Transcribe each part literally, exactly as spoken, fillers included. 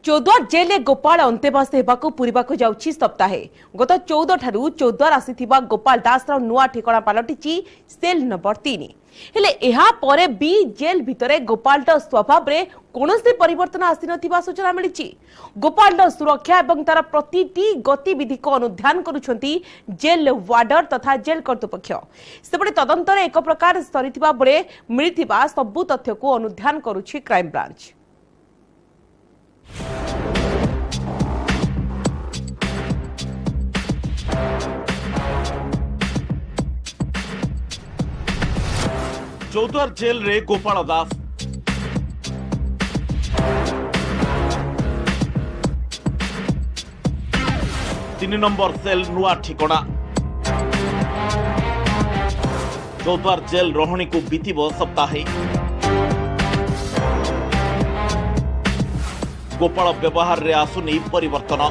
Choudwar jail Gopal अंतेवास होगाकू पूरबाकू जाउछि सप्ताहे गत चौदह ठारू चौद्वार आसीथिबा गोपाल दास नुआ ठिकणा पलटिछि सेल नंबर तीन हेले एहा परे भी जेल भितरे गोपाल स्वभाव रे कोनोसी परिवर्तन आसी नथिबा सूचना मिलिछि। गोपाल सुरक्षा एवं तार प्रतिटी गतिविधि को अनुध्यान करुछंती जेल वार्डर तथा जेल कर्तृपक्ष। सेपटे तदंतर एक प्रकार सरिथिबा बेले मिलिथिबा सबु तथ्य को अनुध्यान करुछि क्राइम ब्रांच। चौद्वार जेल रे गोपाल दास तीन नंबर सेल नुआ ठिकणा चौद्वार जेल रोहणी को बीतब सप्ताहे गोपाल व्यवहार रे आसुनी परिवर्तन।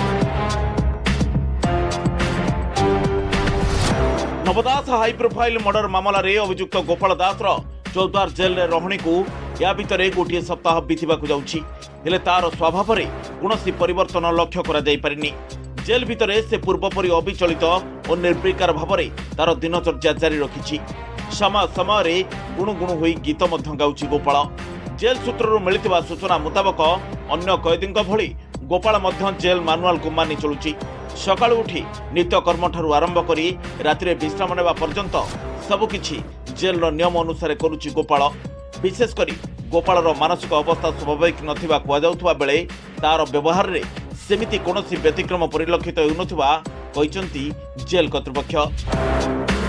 नवदास हाई प्रोफाइल मर्डर मामला रे अभियुक्त गोपाल दास चौद्वार जेल रे रोहणी को या भितर गोटे सप्ताह बीतवाक जाउछि हेले तार स्वभाव रे कोनोसी परिवर्तन लक्ष्य करा जाई परिनी। जेल भितर से पूर्वपरि अविचलित और निर्विकार भाव में तार दिनचर्या जारी रखिछि। समय समय रे गुणुगुणु होई गीत मध्य गाउछि गोपाल। जेल सूत्रରୁ मिलिथिबा सूचना मुताबक अन्य कैदीଙ୍କ भଳି गोपाल मध्य जेल मानुआल को मानि चलुछि। सकाळु उठी नित्य कर्म ठारू आरंभ करी रात्रि विश्राम नेबा पर्यंत सबकिछि जेल नियम अनुसार करुछि गोपाल। विशेष करी गोपाल मानसिक अवस्था स्वाभाविक नथिबा कुआ जाउथबा बेले तार व्यवहार रे सेमिति कोनोसी व्यतिक्रम परिलक्षित होउनथबा कहिसंती जेल कर्तृपक्ष।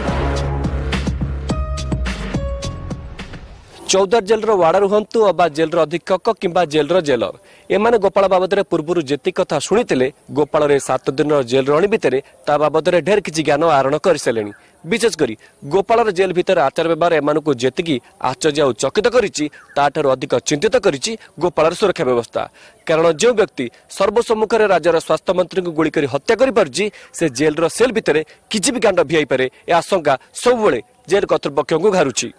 चौद्वार जेल वार्डर हूँ अबा जेल अधीक्षक किंबा जेल जेलर एमाने गोपाल बाबद पूर्व जी कथा शुणी गोपाल रे सात दिन जेल रणी भितर ता बाबद ढेर किसी ज्ञान आहरण कर सारे। विशेषकर गोपाल जेल भितर आचार व्यवहार एम जी आश्चर्य और चकित कर अधिक चिंतित कर गोपाल सुरक्षा व्यवस्था। कारण जो व्यक्ति सर्वसम्मुख में राज्यर स्वास्थ्य मंत्री को गुड़ी हत्या कर से जेल सेल भितर किसी भी कांड भिई पारे यह आशंका सब जेल कर्तृपक्ष को घारुची।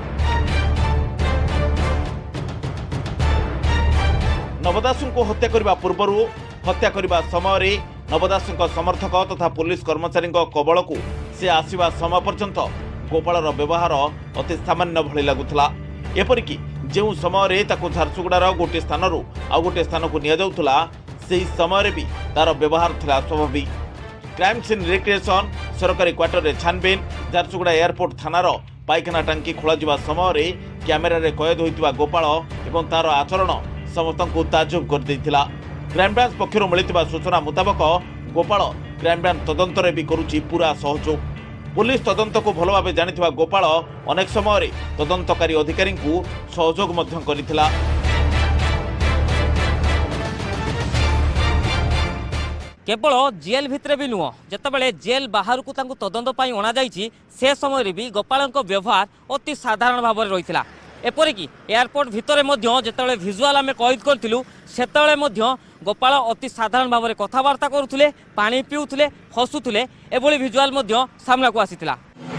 नवदास को हत्या करने पूर्व हत्या करने समय नवदास समर्थक तथा पुलिस कर्मचारी कबल को से आसवा समय पर्यंत गोपाल व्यवहार अति सामान्य भली लगुला। एपरिकी जो समय झारसुगुड़ार गोटे स्थान आउ गोटे स्थान को नियाजाउथला से समय भी तार व्यवहार थिला स्वाभाविक। क्राइम सीन रिक्रिएशन सरकारी क्वार्टर रे छानबीन झारसुगुड़ा एयरपोर्ट थानार पायखाना टांकी खोल समय कैमेरा रे कैद होइतिबा गोपाल एवं तार आचरण समस्त को ताजुब कर देथिला। क्राइम ब्रांच पक्षर मिलिथिबा सूचना मुताबक गोपाल क्राइम ब्रांच तदंत भी करुछि पूरा सहयोग। पुलिस तदंत को भल भाव जानिथिबा गोपाल अनेक समय तदंतकारी अधिकारी को सहयोग मध्य करिथिला। केवल जेल भितर भी नुह जितेबाला जेल बाहर को तदंत अणा जाइछि से समय भी गोपाल व्यवहार अति साधारण भाव में रही। एपरिकी एयरपोर्ट भितर जिते भिजुआल आम कैद करूँ से गोपाल अति साधारण भाव में कथबार्ता करुले पानी पिउले हसुले एभली भिजुआल सामना को आसीथिला।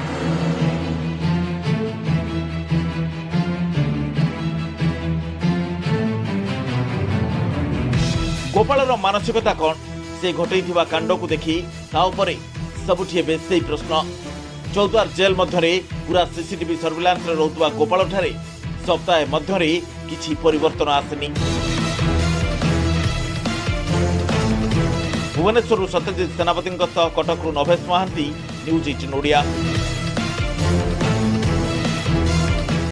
गोपाल मानसिकता कौन से घटई कांड को देखी सबुठी बेस प्रश्न। चौद्वार जेल मध्य पूरा सीसीटीवी सर्विलांस रोकवा गोपाल ठारे सप्ताह मध्य किछि परिवर्तन आसेनी। भुवनेश्वर सत्यजित सेनापति कटकरू नभेश महांती न्यूज एटीन ओडिया।